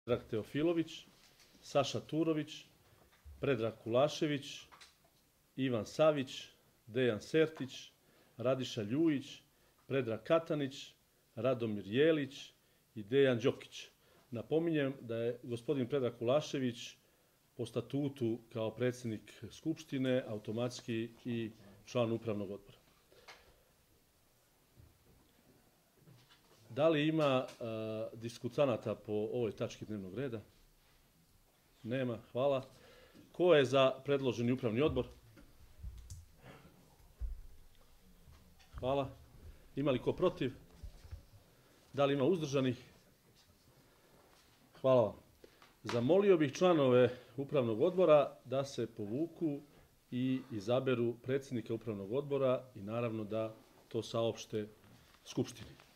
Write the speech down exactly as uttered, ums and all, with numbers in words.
Predrag Teofilović, Saša Turović, Predrag Kulašević, Ivan Savić, Dejan Sertić, Radiša Ljujić, Predrag Katanić, Radomir Jelić i Dejan Đokić. Napominjem da je gospodin Predrag Kulašević po statutu kao predsjednik Skupštine automatski i član upravnog odbora. Da li ima diskutanata po ovoj tački dnevnog reda? Nema, hvala. Ko je za predloženi upravni odbor? Hvala. Ima li ko protiv? Da li ima uzdržanih? Hvala vam. Zamolio bih članove upravnog odbora da se povuku i izaberu predsjednika upravnog odbora i naravno da to saopšte Skupštini.